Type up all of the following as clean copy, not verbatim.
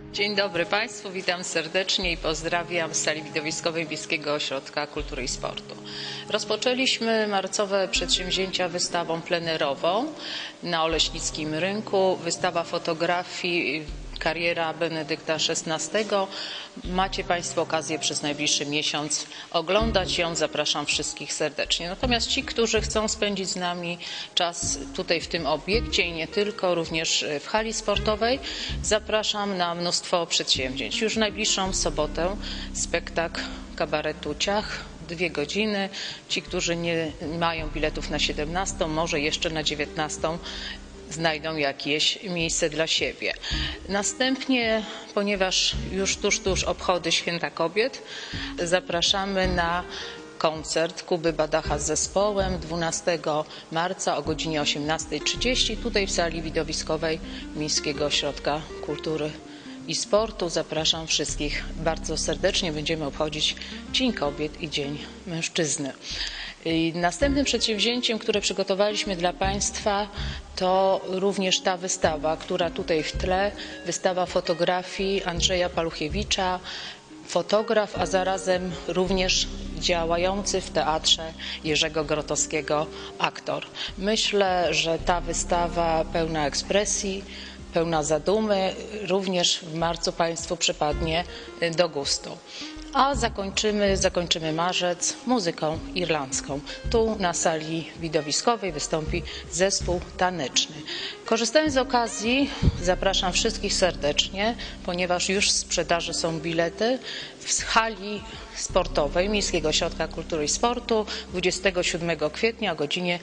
Dzień dobry Państwu, witam serdecznie i pozdrawiam z sali widowiskowej Miejskiego Ośrodka Kultury i Sportu. Rozpoczęliśmy marcowe przedsięwzięcia wystawą plenerową na Oleśnickim Rynku. Wystawa fotografii Kariera Benedykta XVI. Macie Państwo okazję przez najbliższy miesiąc oglądać ją. Zapraszam wszystkich serdecznie. Natomiast ci, którzy chcą spędzić z nami czas tutaj w tym obiekcie i nie tylko, również w hali sportowej, zapraszam na mnóstwo przedsięwzięć. Już w najbliższą sobotę spektakl kabaretu Ciach. 2 godziny. Ci, którzy nie mają biletów na 17, może jeszcze na 19 znajdą jakieś miejsce dla siebie. Następnie, ponieważ już tuż obchody Święta Kobiet, zapraszamy na koncert Kuby Badacha z zespołem 12 marca o godzinie 18:30 tutaj w sali widowiskowej Miejskiego Ośrodka Kultury i Sportu. Zapraszam wszystkich bardzo serdecznie. Będziemy obchodzić Dzień Kobiet i Dzień Mężczyzny. Następnym przedsięwzięciem, które przygotowaliśmy dla Państwa, to również ta wystawa, która tutaj w tle, wystawa fotografii Andrzeja Paluchiewicza, fotograf, a zarazem również działający w teatrze Jerzego Grotowskiego aktor. Myślę, że ta wystawa pełna ekspresji, pełna zadumy, również w marcu Państwu przypadnie do gustu. A zakończymy marzec muzyką irlandzką. Tu na sali widowiskowej wystąpi zespół taneczny. Korzystając z okazji, zapraszam wszystkich serdecznie, ponieważ już w sprzedaży są bilety w hali sportowej Miejskiego Ośrodka Kultury i Sportu. 27 kwietnia o godzinie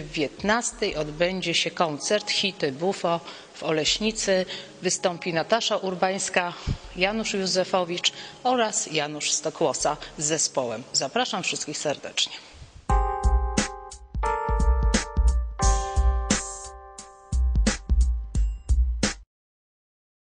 19 odbędzie się koncert Hity Bufo w Oleśnicy. Wystąpi Natasza Urbańska, Janusz Józefowicz oraz Janusz Stokłosa z zespołem. Zapraszam wszystkich serdecznie.